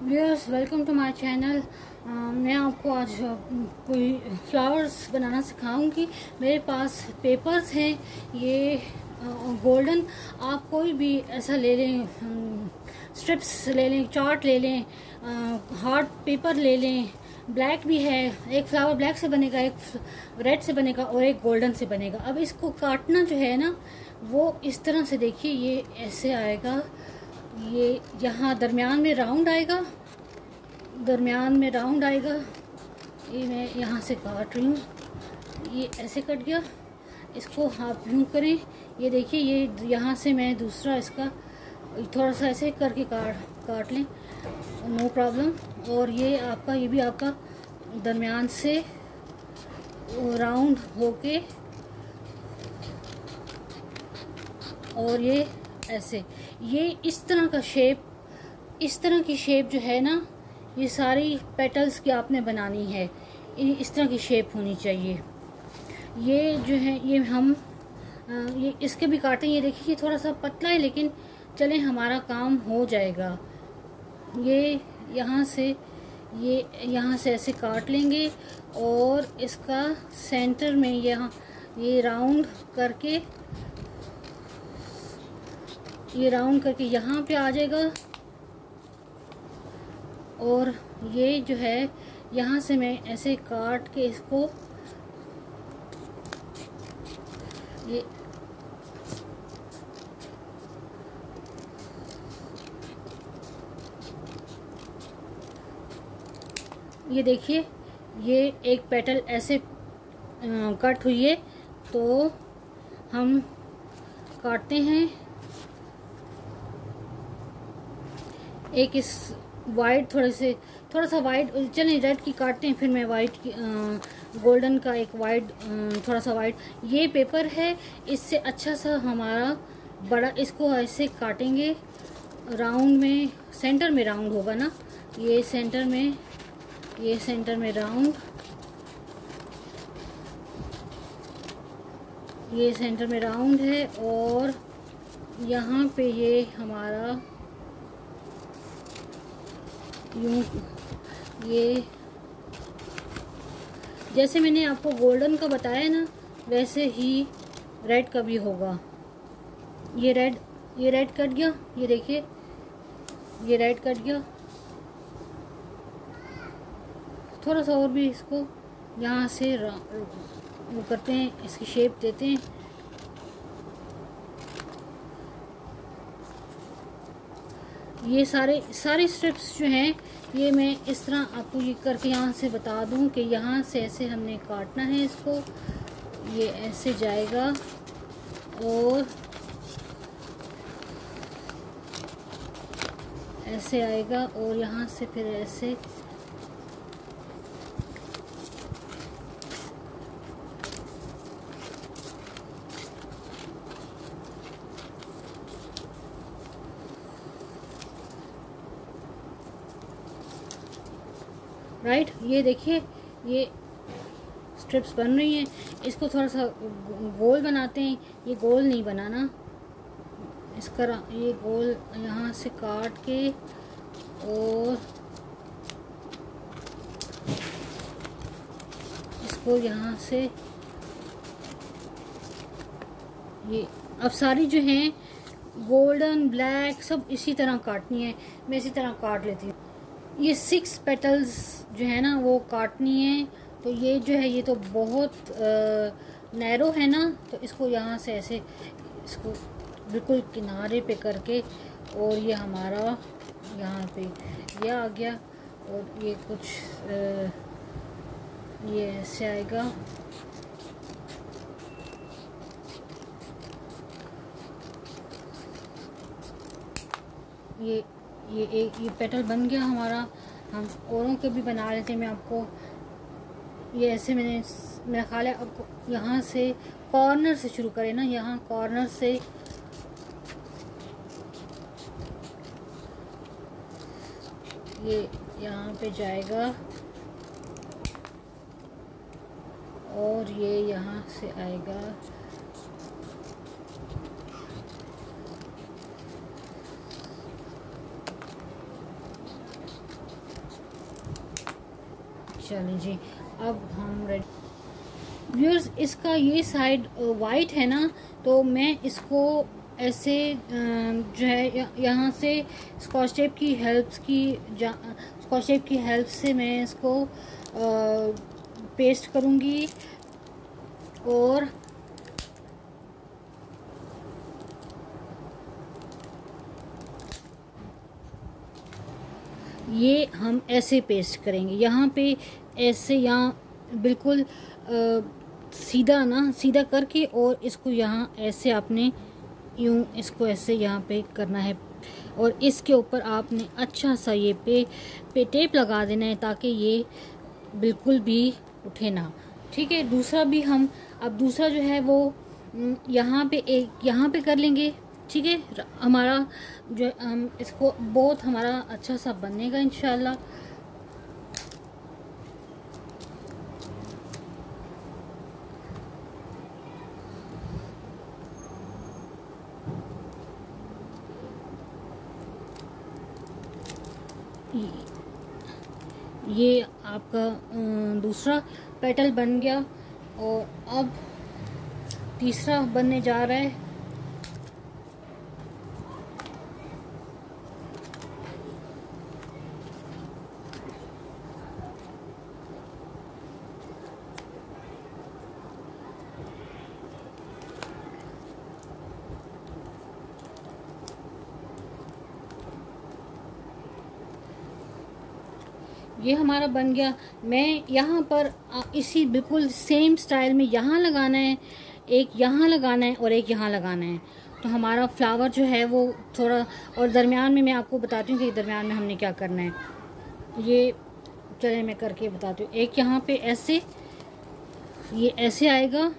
Viewers, welcome to my channel. मैं आपको आज कोई फ्लावर्स बनाना सिखाऊंगी। मेरे पास पेपर्स हैं, ये गोल्डन। आप कोई भी ऐसा ले लें, स्ट्रिप्स ले लें, चार्ट ले लें, हार्ड पेपर ले लें। ब्लैक भी है, एक फ्लावर ब्लैक से बनेगा, एक रेड से बनेगा और एक गोल्डन से बनेगा। अब इसको काटना जो है ना, वो इस तरह से देखिए, ये ऐसे आएगा। ये यहाँ दरमियान में राउंड आएगा, दरमियान में राउंड आएगा। ये मैं यहाँ से काट रही हूँ, ये ऐसे कट गया। इसको आप यूँ करें, ये देखिए, ये यहाँ से मैं दूसरा इसका थोड़ा सा ऐसे करके काट लें, नो प्रॉब्लम। और ये आपका, ये भी आपका दरमियान से राउंड होके, और ये ऐसे, ये इस तरह का शेप, इस तरह की शेप जो है ना, ये सारी पेटल्स की आपने बनानी है। इस तरह की शेप होनी चाहिए। ये जो है, ये हम ये इसके भी काटें। ये देखिए, ये थोड़ा सा पतला है, लेकिन चलें, हमारा काम हो जाएगा। ये यहाँ से, ये यहाँ से ऐसे काट लेंगे और इसका सेंटर में यहाँ ये राउंड करके, ये राउंड करके यहाँ पे आ जाएगा। और ये जो है, यहाँ से मैं ऐसे काट के इसको, ये देखिए, ये एक पेटल ऐसे कट हुई है। तो हम काटते हैं एक इस वाइट, थोड़ा सा वाइट, चलें रेड की काटते हैं, फिर मैं वाइट की, गोल्डन का एक वाइट, थोड़ा सा वाइट। ये पेपर है, इससे अच्छा सा हमारा बड़ा, इसको ऐसे काटेंगे राउंड में, सेंटर में राउंड होगा ना, ये सेंटर में, ये सेंटर में राउंड, ये सेंटर में राउंड है। और यहाँ पे ये हमारा यूँ, ये जैसे मैंने आपको गोल्डन का बताया ना, वैसे ही रेड का भी होगा। ये रेड कट गया, ये देखिए, ये रेड कट गया। थोड़ा सा और भी इसको यहाँ से वो करते हैं, इसकी शेप देते हैं। ये सारे स्ट्रिप्स जो हैं, ये मैं इस तरह आपको ये करके यहाँ से बता दूँ कि यहाँ से ऐसे हमने काटना है इसको। ये ऐसे जाएगा और ऐसे आएगा, और यहाँ से फिर ऐसे, राइट। ये देखिए, ये स्ट्रिप्स बन रही हैं। इसको थोड़ा सा गोल बनाते हैं। ये गोल नहीं बनाना, इसका ये गोल यहाँ से काट के, और इसको यहाँ से, ये अब सारी जो हैं गोल्डन, ब्लैक, सब इसी तरह काटनी है। मैं इसी तरह काट लेती हूँ। ये 6 पेटल्स जो है ना, वो काटनी है। तो ये जो है, ये तो बहुत नैरो है ना, तो इसको यहाँ से ऐसे, इसको बिल्कुल किनारे पे करके, और ये हमारा यहाँ पे ये आ गया। और ये कुछ ये ऐसे आएगा। ये पेटल बन गया हमारा। हम औरों के भी बना लेते हैं। मैं आपको ये ऐसे, मेरा ख्याल है आपको यहाँ से कॉर्नर से शुरू करें ना, यहाँ कॉर्नर से ये यहाँ पे जाएगा, और ये यहाँ से आएगा। चलिए जी, अब हम रेडी। व्यूअर्स, इसका ये साइड वाइट है ना, तो मैं इसको ऐसे जो है यहाँ से स्कॉच टेप की हेल्प से मैं इसको पेस्ट करूँगी। और ये हम ऐसे पेस्ट करेंगे, यहाँ पे ऐसे, यहाँ बिल्कुल सीधा ना, सीधा करके, और इसको यहाँ ऐसे आपने यूँ इसको ऐसे यहाँ पे करना है। और इसके ऊपर आपने अच्छा सा ये पे टेप लगा देना है ताकि ये बिल्कुल भी उठे ना। ठीक है, दूसरा भी हम अब दूसरा जो है वो यहाँ पे कर लेंगे। ठीक है, हमारा जो हम इसको बहुत हमारा अच्छा सा बनेगा इंशाल्लाह। ये आपका दूसरा पेटल बन गया, और अब तीसरा बनने जा रहा है। ये हमारा बन गया। मैं यहाँ पर इसी बिल्कुल सेम स्टाइल में यहाँ लगाना है, एक यहाँ लगाना है और एक यहाँ लगाना है। तो हमारा फ्लावर जो है वो थोड़ा, और दरमियान में मैं आपको बताती हूँ कि दरमियान में हमने क्या करना है। ये चलिए मैं करके बताती हूँ। एक यहाँ पे ऐसे, ये ऐसे आएगा।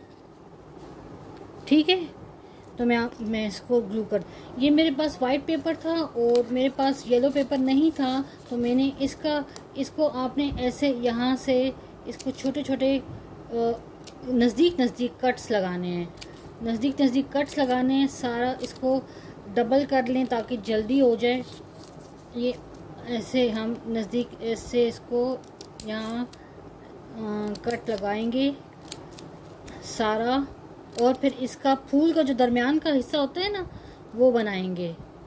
ठीक है, तो मैं इसको ग्लू कर, ये मेरे पास वाइट पेपर था और मेरे पास येलो पेपर नहीं था, तो मैंने इसको आपने ऐसे यहाँ से इसको छोटे छोटे नज़दीक कट्स लगाने हैं, नज़दीक कट्स लगाने हैं। सारा इसको डबल कर लें ताकि जल्दी हो जाए। ये ऐसे हम नज़दीक ऐसे इसको यहाँ कट लगाएंगे सारा, और फिर इसका फूल का जो दरमियान का हिस्सा होता है ना, वो बनाएंगे।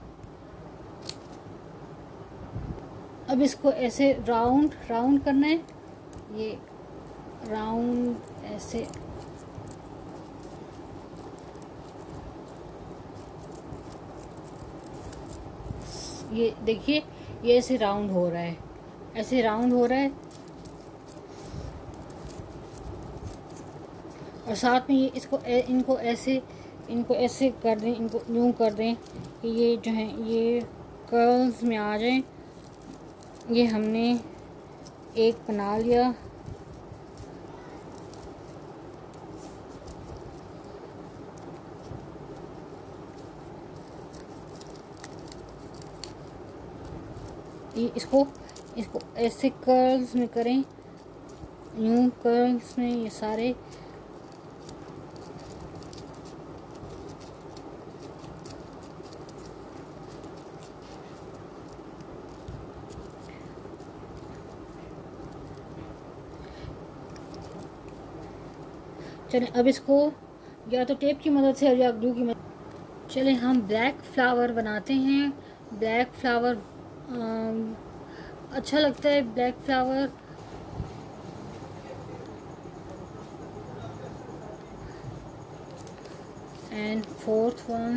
अब इसको ऐसे राउंड करना है, ये राउंड ऐसे। ये देखिए, ये ऐसे राउंड हो रहा है, ऐसे राउंड हो रहा है। और साथ में ये इनको ऐसे कर दें, इनको यूँ कर दें कि ये जो है ये कर्ल्स में आ जाएं। ये हमने एक बना लिया। ये इसको ऐसे कर्ल्स में करें, यूँ कर्ल्स में ये सारे। चलें, अब इसको या तो टेप की मदद से या ग्लू की मदद। चलें, हम ब्लैक फ्लावर बनाते हैं। ब्लैक फ्लावर अच्छा लगता है, black flower. And fourth one,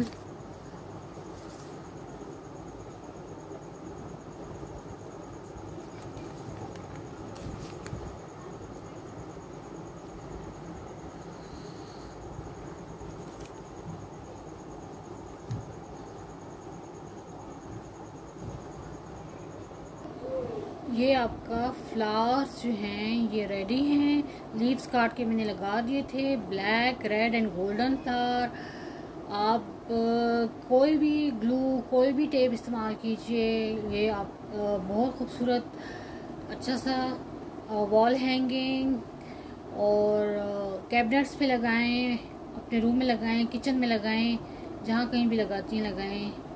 ये आपका फ्लावर्स जो हैं ये रेडी हैं। लीव्स काट के मैंने लगा दिए थे, black, red and golden flower. आप कोई भी ग्लू, कोई भी टेप इस्तेमाल कीजिए। ये आप बहुत खूबसूरत अच्छा सा वॉल हैंगिंग और कैबिनेट्स पे लगाएं, अपने रूम में लगाएं, किचन में लगाएं, जहाँ कहीं भी लगाती हैं लगाएं।